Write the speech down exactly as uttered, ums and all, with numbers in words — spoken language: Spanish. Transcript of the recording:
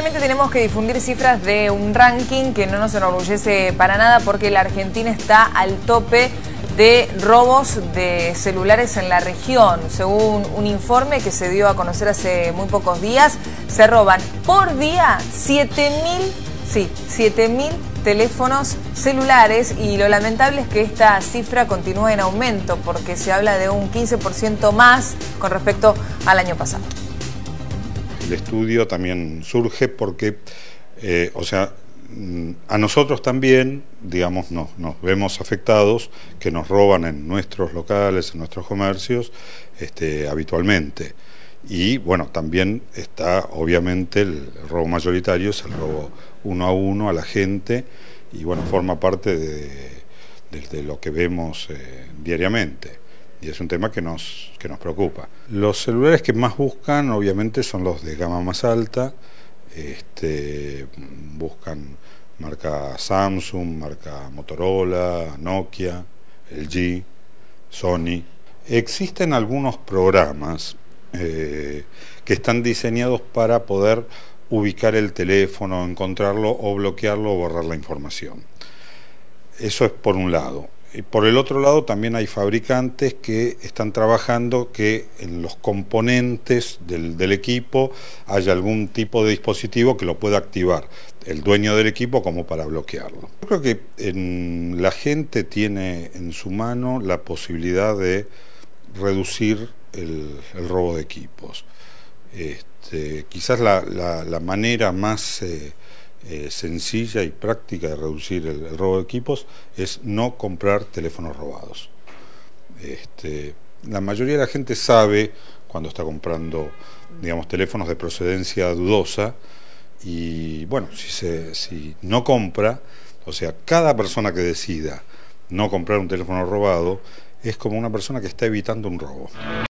Lamentablemente tenemos que difundir cifras de un ranking que no nos enorgullece para nada porque la Argentina está al tope de robos de celulares en la región. Según un informe que se dio a conocer hace muy pocos días, se roban por día siete mil, sí, siete mil teléfonos celulares, y lo lamentable es que esta cifra continúa en aumento porque se habla de un quince por ciento más con respecto al año pasado. El estudio también surge porque, eh, o sea, a nosotros también, digamos, nos, nos vemos afectados, que nos roban en nuestros locales, en nuestros comercios, este, habitualmente. Y bueno, también está obviamente el robo mayoritario, es el robo uno a uno a la gente, y bueno, forma parte de, de, de lo que vemos eh, diariamente. Y es un tema que nos, que nos preocupa. Los celulares que más buscan, obviamente, son los de gama más alta. Este, buscan marca Samsung, marca Motorola, Nokia, L G, Sony. Existen algunos programas eh, que están diseñados para poder ubicar el teléfono, encontrarlo o bloquearlo o borrar la información. Eso es por un lado. Y por el otro lado también hay fabricantes que están trabajando que en los componentes del, del equipo haya algún tipo de dispositivo que lo pueda activar el dueño del equipo como para bloquearlo. Yo creo que en, la gente tiene en su mano la posibilidad de reducir el, el robo de equipos. Este, quizás la, la, la manera más eh, Eh, sencilla y práctica de reducir el, el robo de equipos es no comprar teléfonos robados. Este, la mayoría de la gente sabe cuando está comprando, digamos, teléfonos de procedencia dudosa, y bueno, si, se, si no compra, o sea, cada persona que decida no comprar un teléfono robado es como una persona que está evitando un robo.